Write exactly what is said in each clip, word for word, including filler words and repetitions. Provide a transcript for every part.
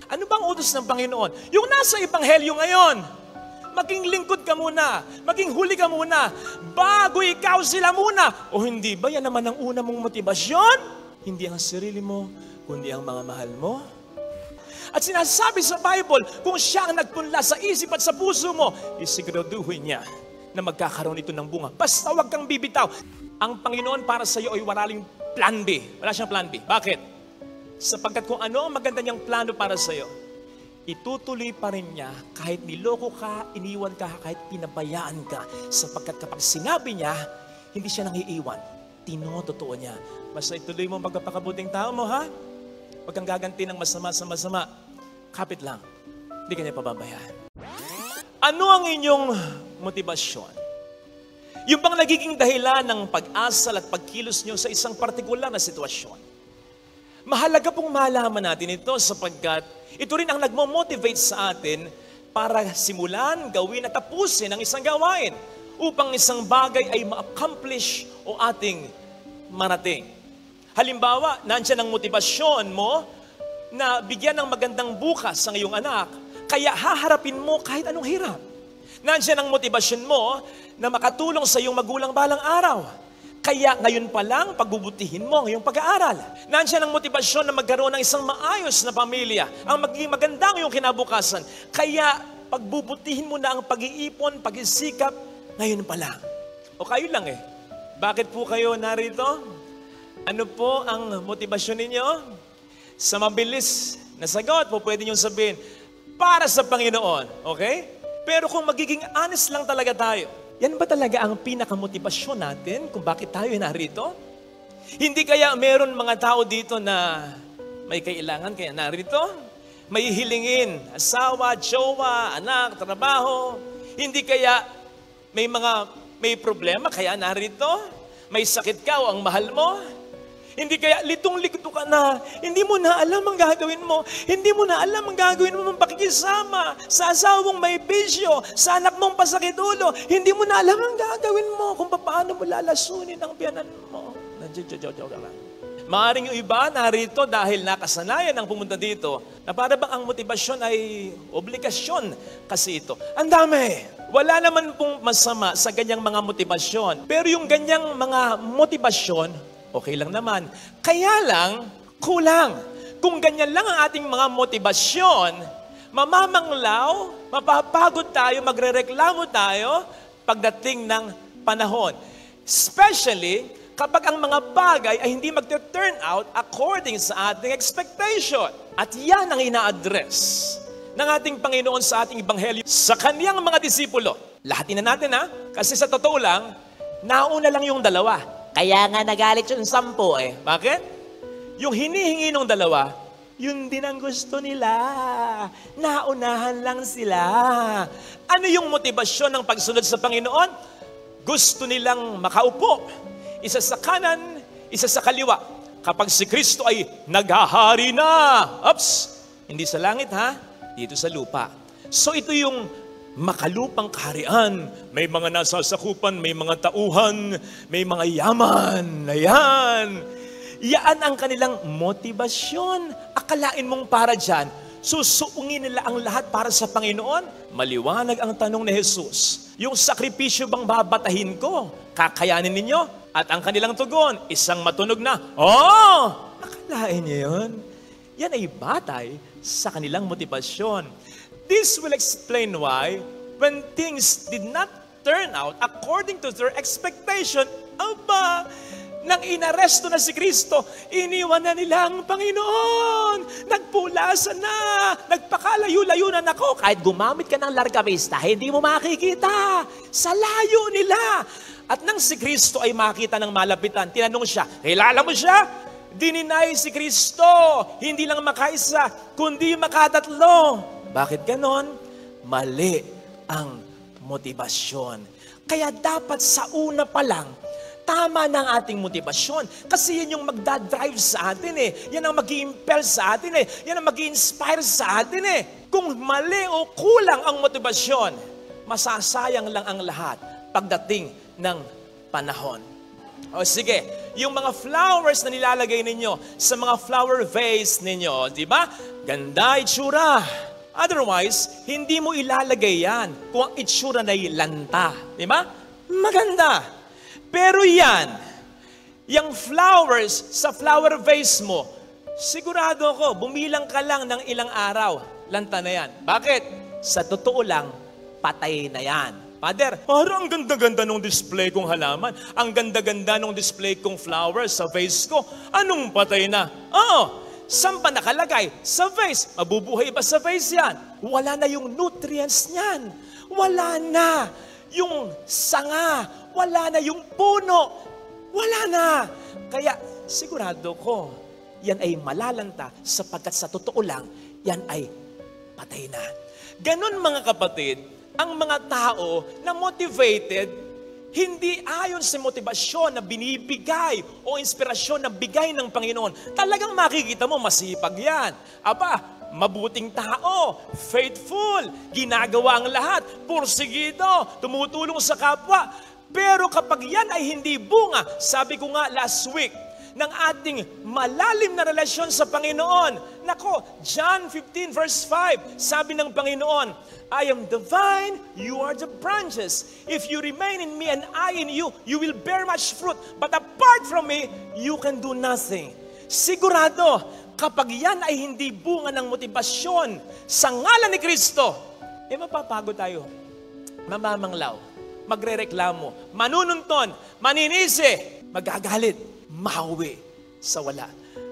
Ano bang utos ng Panginoon? Yung nasa Ebanghelyo ngayon, maging lingkod ka muna, maging huli ka muna, bago ikaw sila muna. O hindi ba yan naman ang una mong motibasyon? Hindi ang sarili mo, kundi ang mga mahal mo. At sinasabi sa Bible, kung siya ang nagpunla sa isip at sa puso mo, isiguraduhin niya na magkakaroon ito ng bunga. Basta huwag kang bibitaw. Ang Panginoon para sa iyo ay walaling plan B. Wala siyang plan B. Bakit? Sapagkat kung ano ang maganda niyang plano para sa iyo, itutuloy pa rin niya kahit niloko ka, iniwan ka, kahit pinabayaan ka. Sapagkat kapag sinabi niya, hindi siya nang iiwan. Tinototoo niya. Basta ituloy mo magpapakabuting tao mo, ha? Huwag kang gaganti ng masama sa masama. Kapit lang. Hindi ka niya pababayaan. Ano ang inyong motibasyon? Yung bang nagiging dahilan ng pag-asal at pagkilos nyo sa isang partikular na sitwasyon? Mahalaga pong malaman natin ito sapagkat ito rin ang nagmo-motivate sa atin para simulan, gawin at tapusin ang isang gawain upang isang bagay ay ma-accomplish o ating marating. Halimbawa, nandiyan ang motibasyon mo na bigyan ng magandang bukas ang iyong anak, kaya haharapin mo kahit anong hirap. Nandiyan ang motibasyon mo na makatulong sa iyong magulang balang araw. Kaya ngayon pa lang, pagbubutihin mo ang iyong pag-aaral. Nandiyan ang motibasyon na magkaroon ng isang maayos na pamilya, ang magiging maganda ang iyong kinabukasan. Kaya pagbubutihin mo na ang pag-iipon, pag-isikap, ngayon pa lang. O kayo lang eh. Bakit po kayo narito? Ano po ang motibasyon ninyo? Sa mabilis na sagot po, pwede niyong sabihin, para sa Panginoon. Okay? Pero kung magiging honest lang talaga tayo, yan ba talaga ang pinakamotibasyon natin kung bakit tayo narito? Hindi kaya meron mga tao dito na may kailangan kaya narito? May hilingin, asawa, jowa, anak, trabaho. Hindi kaya may mga may problema kaya narito? May sakit ka o ang mahal mo? Hindi kaya litong-lito ka na, hindi mo na alam ang gagawin mo, hindi mo na alam ang gagawin mo ng pakikisama, sa asawang may bisyo, sa anak mong pasakit ulo, hindi mo na alam ang gagawin mo kung paano mo lalasunin ang biyanan mo. Nadyo-dyo-dyo ka lang. Maaring yung iba narito dahil nakasanayan ang pumunta dito, na para bang ang motibasyon ay obligasyon kasi ito. Ang dami! Wala naman pong masama sa ganyang mga motibasyon, pero yung ganyang mga motibasyon, okay lang naman. Kaya lang, kulang. Kung ganyan lang ang ating mga motibasyon, mamamanglaw, mapapagod tayo, magrereklamo tayo pagdating ng panahon. Especially, kapag ang mga bagay ay hindi mag-turn out according sa ating expectation. At yan ang ina-address ng ating Panginoon sa ating Ebanghelyo sa kaniyang mga disipulo. Lahatin na natin ha, kasi sa totoo lang, nauna lang yung dalawa. Kaya nga nagalit yung sampo eh. Bakit? Yung hinihingi ng dalawa, yun din ang gusto nila. Naunahan lang sila. Ano yung motibasyon ng pagsunod sa Panginoon? Gusto nilang makaupo. Isa sa kanan, isa sa kaliwa. Kapag si Kristo ay naghahari na. Oops! Hindi sa langit ha, dito sa lupa. So ito yung makalupang kaharian, may mga nasasakupan, may mga tauhan, may mga yaman. Ayan. Yan ang kanilang motibasyon. Akalain mong para dyan, susuungin nila ang lahat para sa Panginoon? Maliwanag ang tanong ni Jesus. Yung sakripisyo bang babatahin ko? Kakayanin ninyo? At ang kanilang tugon, isang matunog na, oh! Akalain niyo yun? Yan ay batay sa kanilang motibasyon. This will explain why, when things did not turn out according to their expectation, aba, nang inaresto na si Kristo, iniwan na nila ang Panginoon. Nagpulasan na, nagpakalayo-layo na nako. Kahit gumamit ka ng largavista, hindi mo makikita. Sa layo nila. At nang si Kristo ay makita ng malapitan, tinanong siya, kilala mo siya? Dininay si Kristo, hindi lang makaisa, kundi makatatlo. Bakit ganon? Mali ang motibasyon. Kaya dapat sa una pa lang, tama na ang ating motibasyon. Kasi yan yung magdadrive sa atin eh. Yan ang mag-i-impel sa atin eh. Yan ang mag-i-inspire sa atin eh. Kung mali o kulang ang motibasyon, masasayang lang ang lahat pagdating ng panahon. O sige, yung mga flowers na nilalagay ninyo sa mga flower vase ninyo, di ba? Ganda itsura. Otherwise, hindi mo ilalagay yan kung ang itsura na lanta. Di ba? Maganda. Pero yan, yung flowers sa flower vase mo, sigurado ako, bumilang ka lang ng ilang araw, lanta na yan. Bakit? Sa totoo lang, patay na yan. Father, parang ang ganda-ganda ng display kong halaman. Ang ganda-ganda ng display kong flowers sa vase ko. Anong patay na? Oo, saan pa nakalagay? Sa vase. Mabubuhay ba sa vase yan? Wala na yung nutrients niyan. Wala na yung sanga. Wala na yung puno. Wala na. Kaya sigurado ko, yan ay malalanta sapagkat sa totoo lang, yan ay patay na. Ganon mga kapatid, ang mga tao na motivated, hindi ayon sa motibasyon na binibigay o inspirasyon na bigay ng Panginoon. Talagang makikita mo, masipag yan. Aba, mabuting tao, faithful, ginagawa ang lahat, pursigido, tumutulong sa kapwa. Pero kapag yan ay hindi bunga, sabi ko nga last week, ng ating malalim na relasyon sa Panginoon. Nako, John fifteen verse five, sabi ng Panginoon, I am the vine, you are the branches. If you remain in me and I in you, you will bear much fruit. But apart from me, you can do nothing. Sigurado, kapag yan ay hindi bunga ng motibasyon sa ngalan ni Kristo, eh mapapagod tayo, mamamanglaw, magrereklamo, manununton, maninisi, magagalit, mahawi sa wala.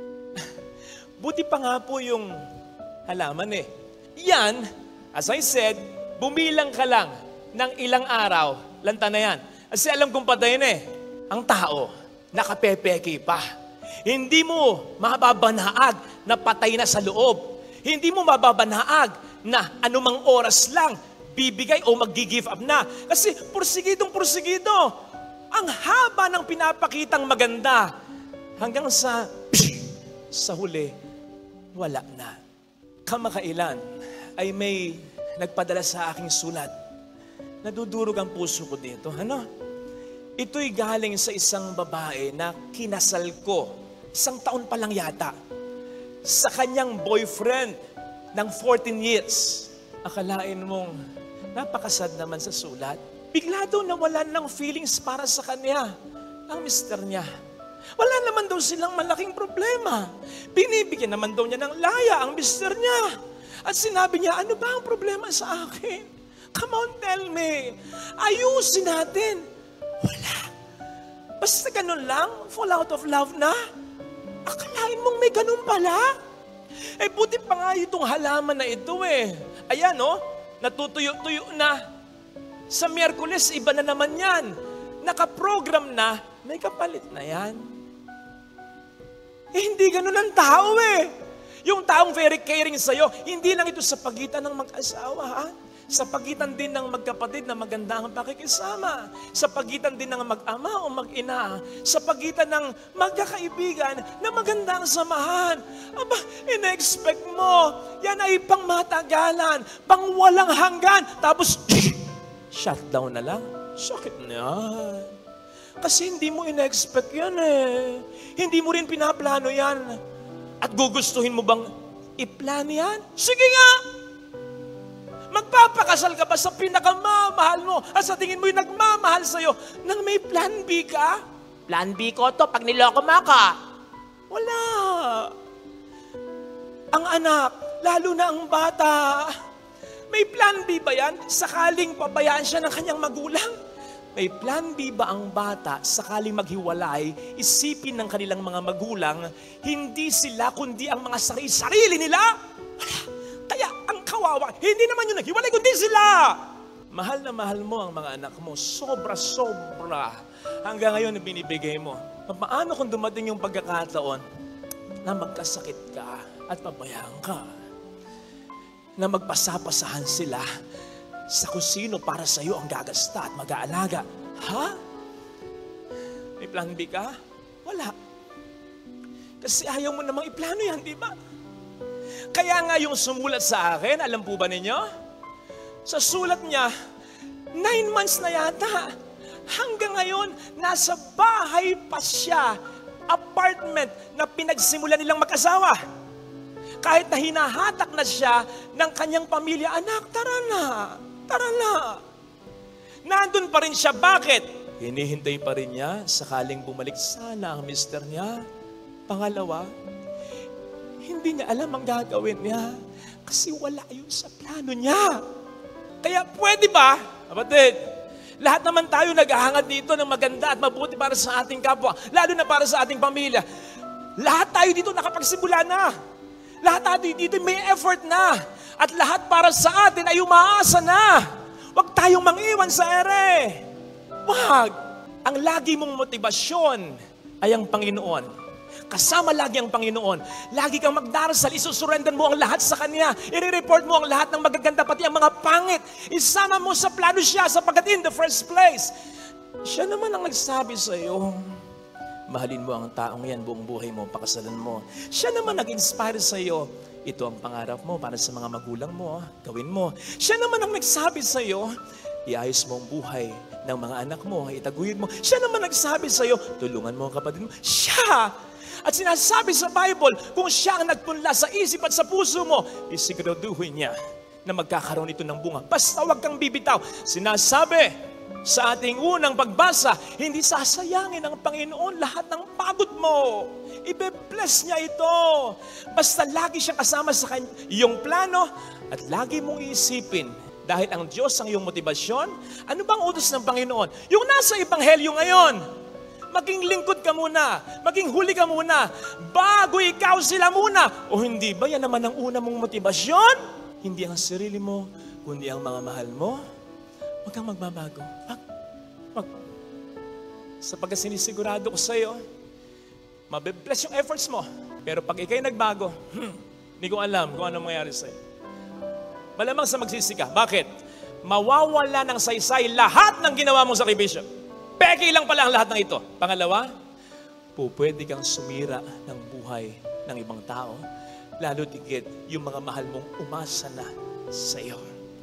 Buti pa nga po yung halaman eh. Yan, as I said, bumilang ka lang ng ilang araw, lanta na yan. Kasi alam kong patay na eh. Ang tao, nakapepeki pa. Hindi mo mababanaag na patay na sa loob. Hindi mo mababanaag na anumang oras lang bibigay o mag-give up na. Kasi pursigidong pursigido. Ang haba ng pinapakitang maganda hanggang sa sa huli, wala na. Kamakailan ay may nagpadala sa aking sulat. Nadudurog ang puso ko dito. Ano? Ito'y galing sa isang babae na kinasal ko. Isang taon pa lang yata. Sa kanyang boyfriend ng fourteen years. Akalain mong napakasad naman sa sulat. Bigla daw nawalan ng feelings para sa kanya, ang mister niya. Wala naman daw silang malaking problema. Binibigyan naman daw niya ng laya ang mister niya. At sinabi niya, ano ba ang problema sa akin? Come on, tell me. Ayusin natin. Wala. Basta ganun lang, fall out of love na. Akalain mong may ganun pala? Eh, buti pa nga itong halaman na ito eh. Ayan, oh, natutuyo-tuyo na. Sa Miyerkules, iba na naman yan. Nakaprogram na, may kapalit na yan. Eh, hindi ganun ang tao eh. Yung taong very caring sa'yo, hindi lang ito sa pagitan ng mag-asawa, ha? Sa pagitan din ng magkapatid na maganda ang pakikisama. Sa pagitan din ng mag-ama o mag-ina. Sa pagitan ng magkakaibigan na maganda ang samahan. Aba, ina-expect mo, yan ay pang matagalan, pang walang hanggan. Tapos, shutdown na lang. Sakit na yan. Kasi hindi mo ina-expect yan eh. Hindi mo rin pinaplano yan. At gugustuhin mo bang i-plan yan? Sige nga! Magpapakasal ka ba sa pinakamamahal mo at sa tingin mo yung nagmamahal sa'yo nang may plan B ka? Plan B ko to pag niloko mo ka. Wala. Ang anak, lalo na ang bata, may plan B ba yan? Sakaling pabayaan siya ng kanyang magulang? May plan B ba ang bata sakaling maghiwalay, isipin ng kanilang mga magulang, hindi sila kundi ang mga sarili-sarili nila? Wala. Kaya ang kawawa, hindi naman yun naghiwalay kundi sila. Mahal na mahal mo ang mga anak mo, sobra-sobra. Hanggang ngayon binibigay mo. Paano kung dumating yung pagkakataon na magkasakit ka at pabayaan ka? Na magpasapasahan sila sa kung sino para sa iyo ang gagasta at mag-aalaga. Ha? May plan B ka? Wala. Kasi ayaw mo namang iplano yan, di ba? Kaya nga yung sumulat sa akin, alam po ba ninyo? Sa sulat niya, nine months na yata. Hanggang ngayon, nasa bahay pa siya, apartment na pinagsimulan nilang mag-asawa. Kahit na hinahatak na siya ng kanyang pamilya, anak, tara na, tara na. Nandun pa rin siya, bakit? Hinihintay pa rin niya, sakaling bumalik sana ang mister niya. Pangalawa, hindi niya alam ang gagawin niya kasi wala yun sa plano niya. Kaya pwede ba, kapatid, lahat naman tayo naghahangad dito ng maganda at mabuti para sa ating kapwa, lalo na para sa ating pamilya. Lahat tayo dito nakapagsimula na. Lahat tayo dito may effort na. At lahat para sa atin ay umaasa na. Huwag tayong mangiwan sa ere. Wag. Ang lagi mong motibasyon ay ang Panginoon. Kasama lagi ang Panginoon. Lagi kang magdarasal, isusurrender mo ang lahat sa Kanya. I-report mo ang lahat ng magaganda, pati ang mga pangit. Isama mo sa plano siya sapagkat in the first place, siya naman ang nagsabi sa iyo, mahalin mo ang taong yan, buong buhay mo, pakasalan mo. Siya naman nag-inspire sa iyo, ito ang pangarap mo para sa mga magulang mo, gawin mo. Siya naman ang nagsabi sa iyo, iayos mo ang buhay ng mga anak mo, itaguyod mo. Siya naman nagsabi sa iyo, tulungan mo ang kapatid mo. Siya! At sinasabi sa Bible, kung siya ang nagpunla sa isip at sa puso mo, isiguraduhin niya na magkakaroon ito ng bunga. Basta huwag kang bibitaw. Sinasabi sa ating unang pagbasa, hindi sasayangin ng Panginoon lahat ng pagod mo. Ibe-bless niya ito. Basta lagi siyang kasama sa kanya, iyong plano at lagi mong iisipin, dahil ang Diyos ang iyong motibasyon, ano bang utos ng Panginoon? Yung nasa Ebanghelyo ngayon, maging lingkod ka muna, maging huli ka muna, bago ikaw sila muna. O hindi ba yan naman ang una mong motibasyon? Hindi ang sarili mo, kundi ang mga mahal mo. Huwag kang magbabago. Wag. Wag. Sapagkat sinisigurado ko sa iyo, mabibless yung efforts mo. Pero pag ikay nagbago, hmm, hindi ko alam kung ano mangyari sa iyo. Malamang sa magsisika. Bakit? Mawawala ng saysay lahat ng ginawa mong sakripisyo. Peke lang pala ang lahat ng ito. Pangalawa, pupwede kang sumira ng buhay ng ibang tao, lalo tigit yung mga mahal mong umasa na sa iyo.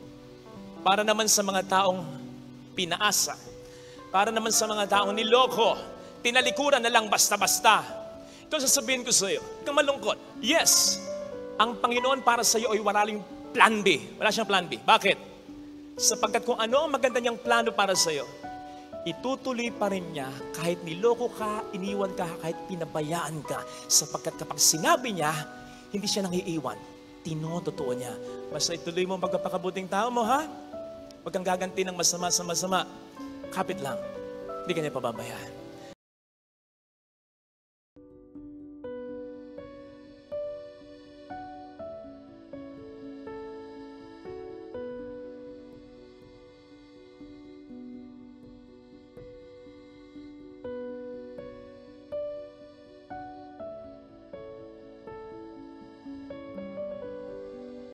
Para naman sa mga taong pinaasa, para naman sa mga taong niloko, tinalikuran na lang basta-basta. Ito sasabihin ko sa iyo, huwag kang malungkot. Yes, ang Panginoon para sa iyo ay walang plan B. Wala siyang plan B. Bakit? Sapagkat kung ano ang maganda niyang plano para sa iyo, itutuloy pa rin niya kahit niloko ka, iniwan ka, kahit pinabayaan ka. Sapagkat kapag sinabi niya, hindi siya nang iiwan. Tinototoo niya. Basta ituloy mo ang pagpapakabuting tao mo, ha? Huwag kang gaganti ng masama sa masama. Kapit lang. Hindi ka niya pababayaan.